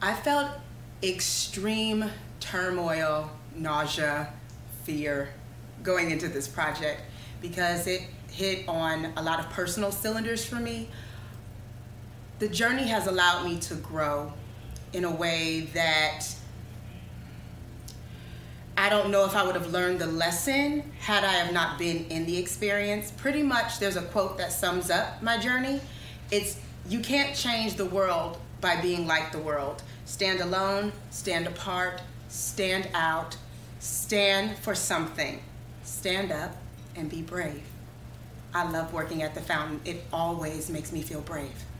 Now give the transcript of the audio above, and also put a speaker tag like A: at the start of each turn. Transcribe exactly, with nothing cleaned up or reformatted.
A: I felt extreme turmoil, nausea, fear going into this project because it hit on a lot of personal cylinders for me. The journey has allowed me to grow in a way that I don't know if I would have learned the lesson had I have not been in the experience. Pretty much there's a quote that sums up my journey. It's, you can't change the world by being like the world. Stand alone, stand apart, stand out, stand for something. Stand up and be brave. I love working at the fountain. It always makes me feel brave.